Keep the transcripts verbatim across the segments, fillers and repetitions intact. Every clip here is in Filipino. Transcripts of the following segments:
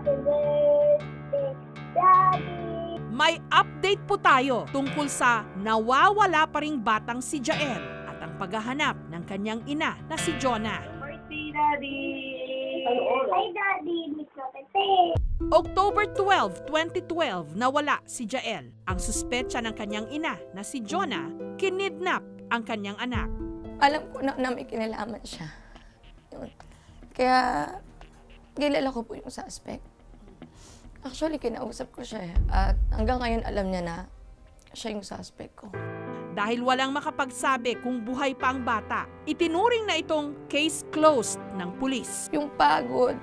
Happy birthday, Daddy! May update po tayo tungkol sa nawawala pa ring batang si Jael at ang paghahanap ng kanyang ina na si Jonah. Birthday, Daddy! Hi, Daddy! Miss Lopete! October twelfth, twenty twelve, nawala si Jael. Ang suspetsa ng kanyang ina na si Jonah, kinidnap ang kanyang anak. Alam ko na, na may kinalaman siya. Yun. Kaya, kilala ko po yung suspect. Actually, kinausap ko siya eh. At hanggang ngayon alam niya na siya yung suspect ko. Dahil walang makapagsabi kung buhay pa ang bata, itinuring na itong case closed ng pulis. Yung pagod,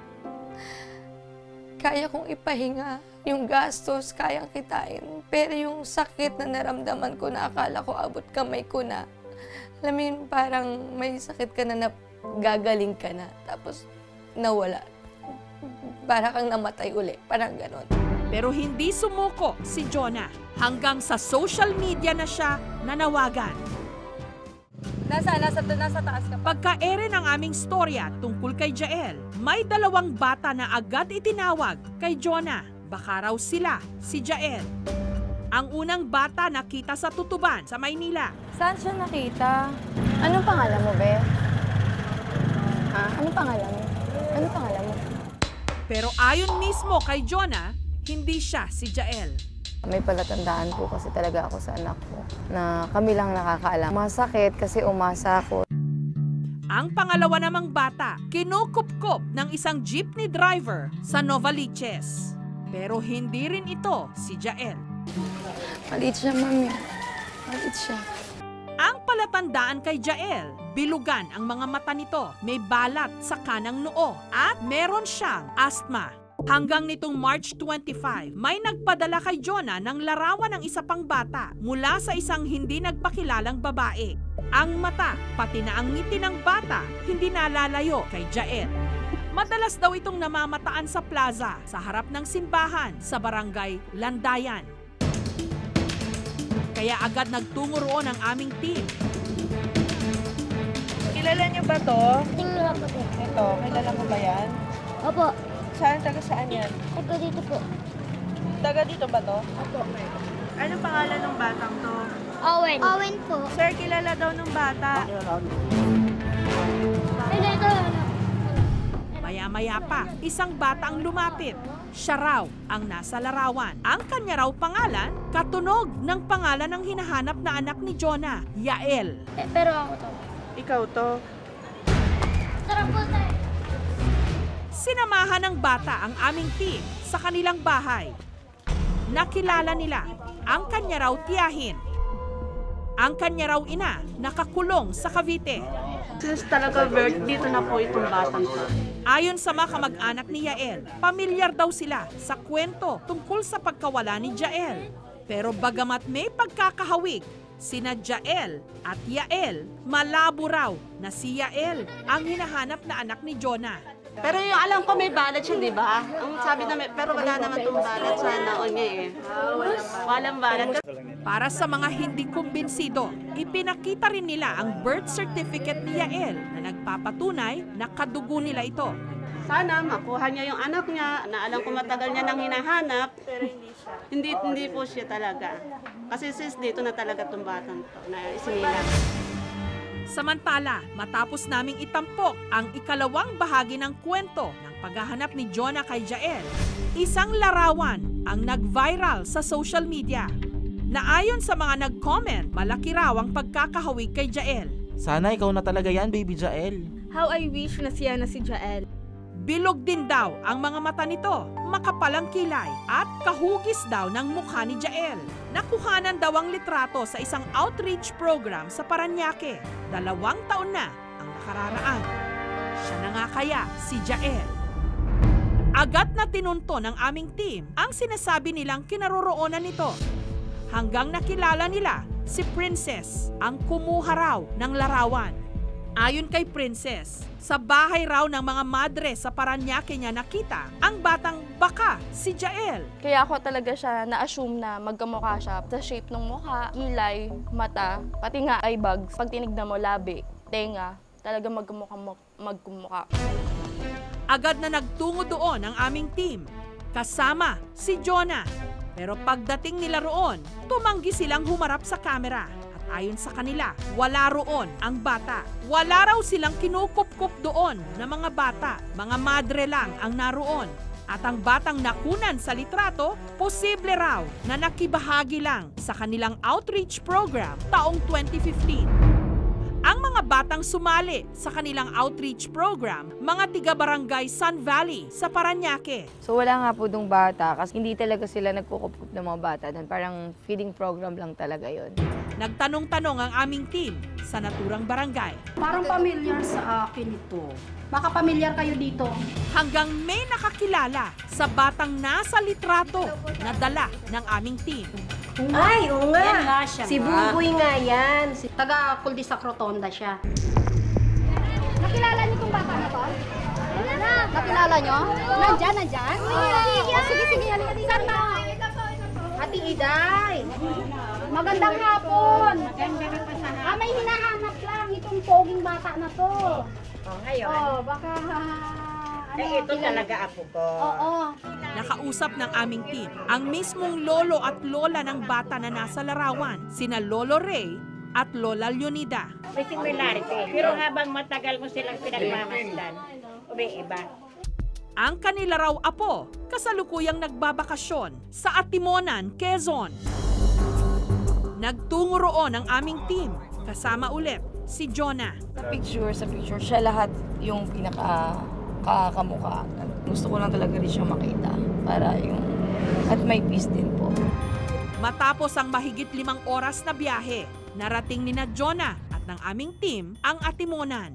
kaya kong ipahinga. Yung gastos, kayang kitain. Pero yung sakit na naramdaman ko na akala ko abot kamay ko na. Alam mo yun, parang may sakit ka na na gagaling ka na. Tapos nawala. Para kang namatay uli. Parang ganon. Pero hindi sumuko si Jonah hanggang sa social media na siya nanawagan. Nasa, nasa, nasa taas ka pa. Pagka-ere ng aming storya tungkol kay Jael, may dalawang bata na agad itinawag kay Jonah. Baka raw sila si Jael. Ang unang bata nakita sa Tutuban sa Maynila. Saan siya nakita? Anong pangalan mo, Be? Ha? Anong pangalan mo? Anong pangalan mo? Pero ayon mismo kay Jonah, hindi siya si Jael. May palatandaan po kasi talaga ako sa anak ko na kami lang nakakaalam. Masakit kasi umasa ako. Ang pangalawa namang bata, kinukupkop ng isang jeepney driver sa Novaliches. Pero hindi rin ito si Jael. Maliit siya, Mami. Maliit siya. Ang palatandaan kay Jael, bilugan ang mga mata nito, may balat sa kanang noo at meron siyang asthma. Hanggang nitong March twenty-fifth, may nagpadala kay Jonah ng larawan ng isa pang bata mula sa isang hindi nagpakilalang babae. Ang mata, pati na ang ngiti ng bata, hindi nalalayo kay Jael. Madalas daw itong namamataan sa plaza, sa harap ng simbahan, sa barangay Landayan. Kaya agad nagtungo roon ang aming team. Kilala niyo ba to? Tingnan ko po. Ito, kilala mo ba yan? Opo. Saan, taga saan yan? Taga dito po. Taga dito ba to? Opo. Anong pangalan ng batang to? Owen. Owen po. Sir, kilala daw ng bata. Ay, dito. Maya-maya pa, isang bata ang lumapit. Siya raw ang nasa larawan. Ang kanya raw pangalan, katunog ng pangalan ng hinahanap na anak ni Jonah, Yael. Eh, pero ako to. Ikaw to. Tara po tayo. Sinamahan ng bata ang aming team sa kanilang bahay. Nakilala nila ang kanya raw tiyahin. Ang kanya raw ina nakakulong sa Cavite. Since talaga birth, dito na po itong batang to. Ayon sa mga kamag-anak ni Yael, pamilyar daw sila sa kwento tungkol sa pagkawala ni Jael. Pero bagamat may pagkakahawig, sina Jael at Yael, malabo raw na si Yael ang hinahanap na anak ni Jonah. Pero yung alam ko may balat siya, di ba? Ang sabi namin, pero wala naman itong balat sa naon niya eh. Walang balat. Para sa mga hindi kumbinsido, ipinakita rin nila ang birth certificate ni Yael na nagpapatunay na kadugo nila ito. Sana makuha niya yung anak niya, na alam ko matagal niya nang hinahanap. Pero hindi siya. Hindi, hindi po siya talaga. Kasi sis, dito na talaga itong batang to, na isinilang. Samantala, matapos naming itampok ang ikalawang bahagi ng kwento ng paghahanap ni Jonah kay Jael, isang larawan ang nag-viral sa social media. Na ayon sa mga nag-comment, malaki raw ang pagkakahawig kay Jael. Sana ikaw na talaga yan, baby Jael. How I wish na siya na si Jael. Bilog din daw ang mga mata nito, makapalang kilay at kahugis daw ng mukha ni Jael. Nakuhanan daw ang litrato sa isang outreach program sa Parañaque. Dalawang taon na ang nakararaan. Siya na nga kaya si Jael. Agad na tinunto ng aming team ang sinasabi nilang kinaroroonan nito. Hanggang nakilala nila si Princess, ang kumuha raw ng larawan. Ayon kay Princess, sa bahay raw ng mga madre sa Parañaque niya nakita ang batang baka si Jael. Kaya ako talaga siya na-assume na magkamukha siya sa shape ng mukha, kilay, mata, pati nga eye bags. Pag tinignan mo, labi, tenga, talaga magkamukha magkumukha. Agad na nagtungo doon ang aming team kasama si Jonah. Pero pagdating nila roon, tumanggi silang humarap sa kamera. At ayon sa kanila, wala roon ang bata. Wala raw silang kinukup-kup doon na mga bata. Mga madre lang ang naroon. At ang batang nakunan sa litrato, posible raw na nakibahagi lang sa kanilang outreach program taong twenty fifteen. Ang mga batang sumali sa kanilang outreach program, mga tiga-barangay Sun Valley sa Parañaque. So wala nga po dong bata kasi hindi talaga sila nagkukup-kup ng mga bata doon. Parang feeding program lang talaga yon. Nagtanong-tanong ang aming team sa naturang barangay. Parang familiar sa akin ito. Baka familiar kayo dito. Hanggang may nakakilala sa batang nasa litrato na dala ng aming team. Ay, oo nga. Yan nga siya Si nga. Buboy nga yan. Si taga Kuldisak Rotonda siya. Nakilala niyo itong bata na to? Nakilala niyo? Nandyan, nandyan? Oh, sige, sige, halika dito. Saan ba? Ate Iday. Magandang hapon. Ah, may hinahanap lang itong poging bata na to. Oh, ngayon. Oh, baka... ano, Eh, ito kilala- talaga apo ko. Oo. Nakausap ng aming team ang mismong lolo at lola ng bata na nasa larawan, sina Lolo Ray at Lola Leonida. May similarity. Pero habang matagal mo silang pinagmamasdan, umi-iba. Ang kanila raw apo, kasalukuyang nagbabakasyon sa Atimonan, Quezon. Nagtungo roon ang aming team, kasama ulit si Jonah. Sa picture, sa picture, siya lahat yung pinaka kakamukha. Gusto ko lang talaga rin siya makita para yung at may peace din po. Matapos ang mahigit limang oras na biyahe, narating ni na Jonah at ng aming team ang Atimonan.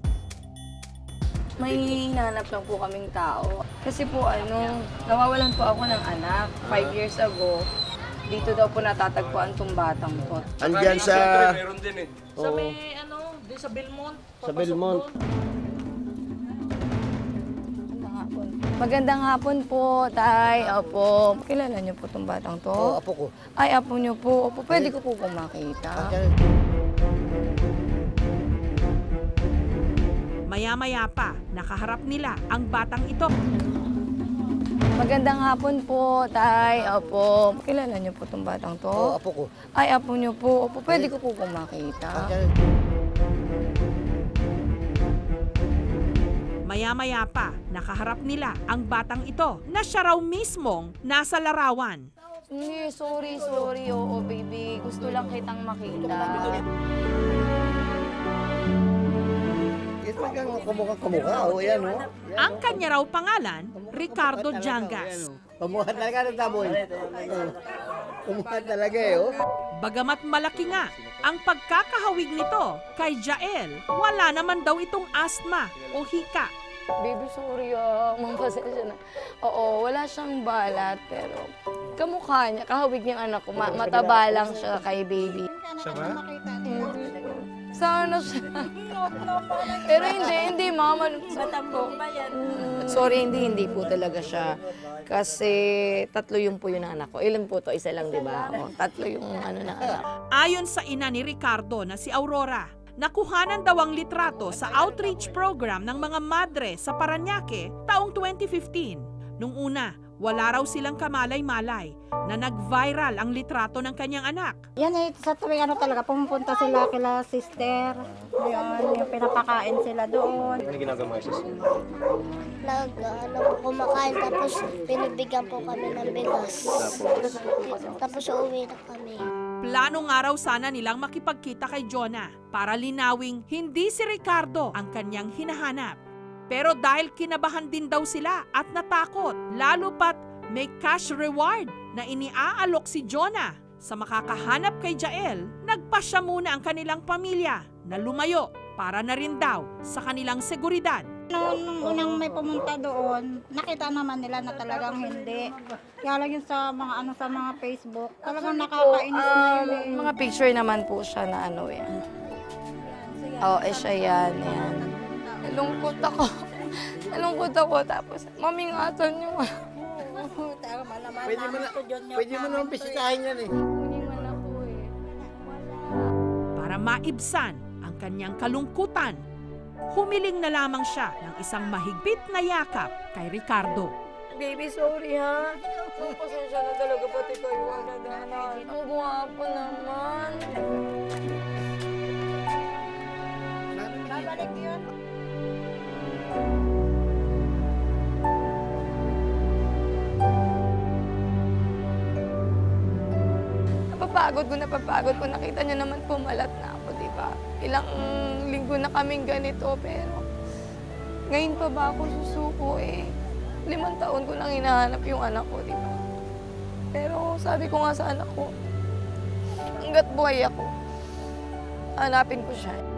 May hinanap lang po kaming tao. Kasi po ano, nawawalan po ako ng anak five years ago. Dito daw po natatagpuan tong batang to. Andyan sa... Sa may ano, di sa Belmont. Sa Belmont. Magandang hapon. Magandang hapon po, Tay. Opo. Kilala niyo po tong batang to? Oo, apo ko. Ay, apo niyo po. Opo, pwede ko po po makita. Maya-maya pa, nakaharap nila ang batang ito. Magandang hapon po, Tay. Opo. Kilala niyo po tong batang to? Oo, apo ko. Ay, apo niyo po. Opo, pwede ko po po makita. Maya-maya pa, nakaharap nila ang batang ito na siya raw mismong nasa larawan. Hindi, sorry, sorry. Oo, baby. Gusto lang kitang makita. Ito talagang kamukha-kamukha. O, yan, o. Ang kanya raw pangalan, Ricardo Jangas. Kamukha talaga ng taboy. Kamukha talaga, eh, o. Bagamat malaki nga ang pagkakahawig nito kay Jael, wala naman daw itong asthma o hika. Baby, sorry ah. Mang pasensya na. Oo, wala siyang balat, pero kamukha niya, kahawig niyang anak ko. Ma- mataba lang siya kay baby. Hindi. Sana siya. Pero hindi, hindi, mama. Matambong ba yan? Sorry, hindi, hindi po talaga siya. Kasi tatlo yung po yung anak ko. Ilan po to? Isa lang, di ba? O, tatlo yung ano na anak. Ayon sa ina ni Ricardo na si Aurora, nakuhanan daw ang litrato sa outreach program ng mga madre sa Parañaque taong twenty fifteen. Nung una, wala raw silang kamalay-malay na nag-viral ang litrato ng kanyang anak. Yan eh, sa tuwing ano talaga, pumupunta sila kila sister. Yun, yung pinapakain sila doon. Ano ginagawa mo, sister? Nag, ano po, kumakain tapos pinibigyan po kami ng bigas. Tapos? Tapos uuwi na kami. Plano nga raw sana nilang makipagkita kay Jonah para linawing hindi si Ricardo ang kanyang hinahanap. Pero dahil kinabahan din daw sila at natakot, lalo pat may cash reward na iniaalok si Jonah sa makakahanap kay Jael, nagpasya muna ang kanilang pamilya na lumayo para na rin daw sa kanilang seguridad. Noong nung unang may pumunta doon, nakita naman nila na talagang hindi. Kaya lang yun sa mga ano sa mga Facebook, talagang nakakainis na yun eh. Mga picture naman po siya na ano yan. Oo, oh, eh siya yan, yan. Nalungkot ako. Nalungkot ako. Tapos, mamingatan niyo. Pwede mo na, pwede mo naman bisitahin yan, eh. Hindi man ako eh. Para maibsan ang kanyang kalungkutan, humiling na lamang siya ng isang mahigpit na yakap kay Ricardo. Baby, sorry ha. Oh, pasensya na talaga pati kayo ang nadanan. Ang guwapo naman. Babalik yun. Napapagod ko, napapagod ko. Nakita niyo naman pumalat na ako, di ba? Ilang linggo na kaming ganito, pero ngayon pa ba ako susuko eh? Limang taon ko nang hinahanap yung anak ko, di ba? Pero sabi ko nga sa anak ko, hanggat buhay ako, hanapin ko siya.